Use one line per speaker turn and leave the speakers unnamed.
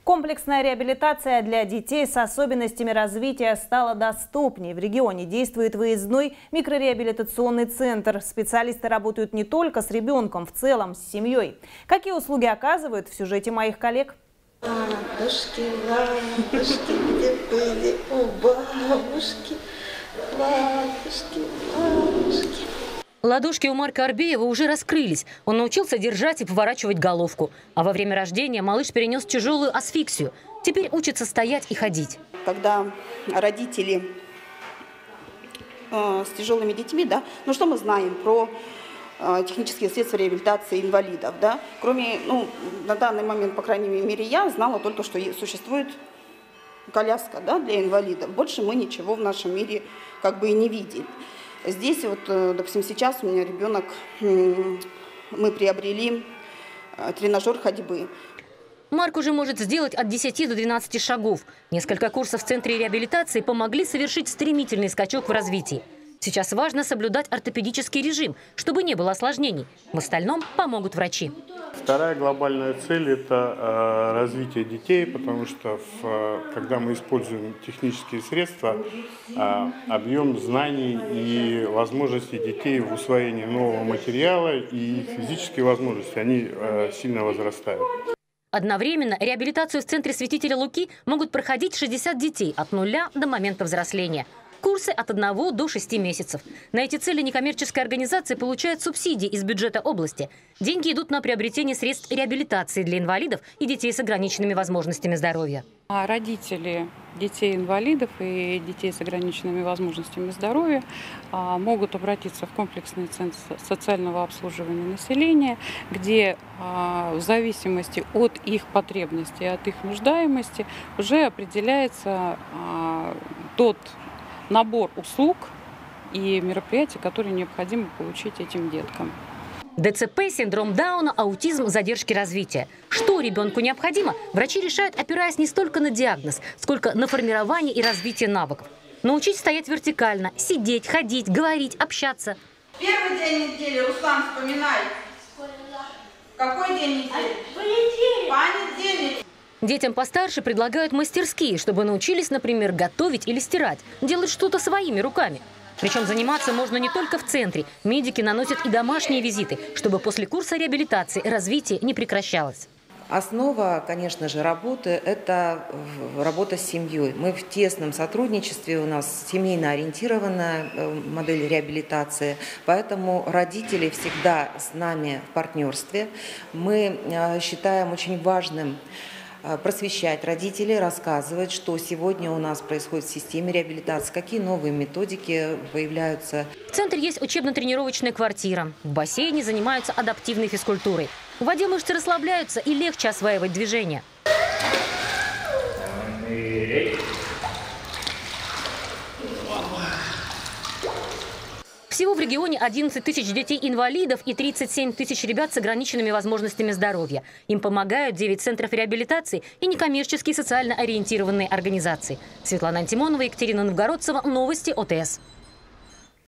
Комплексная реабилитация для детей с особенностями развития стала доступнее. В регионе действует выездной микрореабилитационный центр. Специалисты работают не только с ребенком, в целом с семьей. Какие услуги оказывают, в сюжете моих коллег?
Ладушки, ладушки, где были у бабушки? Ладушки, ладушки.
Ладошки у Марка Арбеева уже раскрылись. Он научился держать и поворачивать головку. А во время рождения малыш перенес тяжелую асфиксию. Теперь учится стоять и ходить.
Когда родители с тяжелыми детьми, да, ну что мы знаем про технические средства реабилитации инвалидов, да? Кроме, на данный момент, по крайней мере, я знала только, что существует коляска, да, для инвалидов. Больше мы ничего в нашем мире как бы и не видели. Здесь вот, допустим, сейчас у меня ребенок, мы приобрели тренажер ходьбы.
Марк уже может сделать от 10 до 12 шагов. Несколько курсов в центре реабилитации помогли совершить стремительный скачок в развитии. Сейчас важно соблюдать ортопедический режим, чтобы не было осложнений. В остальном помогут врачи.
Вторая глобальная цель – это развитие детей, потому что когда мы используем технические средства, объем знаний и возможностей детей в усвоении нового материала и физические возможности, они сильно возрастают.
Одновременно реабилитацию в центре Святителя Луки могут проходить 60 детей от 0 до момента взросления. Курсы от 1 до 6 месяцев. На эти цели некоммерческая организация получает субсидии из бюджета области. Деньги идут на приобретение средств реабилитации для инвалидов и детей с ограниченными возможностями здоровья.
Родители детей-инвалидов и детей с ограниченными возможностями здоровья могут обратиться в комплексный центр социального обслуживания населения, где в зависимости от их потребностей, от их нуждаемости уже определяется тот набор услуг и мероприятий, которые необходимо получить этим деткам.
ДЦП, синдром Дауна, аутизм, задержки развития. Что ребенку необходимо, врачи решают, опираясь не столько на диагноз, сколько на формирование и развитие навыков. Научить стоять вертикально, сидеть, ходить, говорить, общаться.
Первый день недели, Руслан, вспоминай. Какой день недели? Понедельник.
Детям постарше предлагают мастерские, чтобы научились, например, готовить или стирать, делать что-то своими руками. Причем заниматься можно не только в центре. Медики наносят и домашние визиты, чтобы после курса реабилитации развитие не прекращалось.
Основа, конечно же, работы – это работа с семьей. Мы в тесном сотрудничестве, у нас семейно ориентированная модель реабилитации, поэтому родители всегда с нами в партнерстве. Мы считаем очень важным просвещать родителей, рассказывать, что сегодня у нас происходит в системе реабилитации, какие новые методики появляются.
В центре есть учебно-тренировочная квартира. В бассейне занимаются адаптивной физкультурой. В воде мышцы расслабляются и легче осваивать движения. Всего в регионе 11 тысяч детей-инвалидов и 37 тысяч ребят с ограниченными возможностями здоровья. Им помогают 9 центров реабилитации и некоммерческие социально ориентированные организации. Светлана Антимонова, Екатерина Новгородцева. Новости ОТС.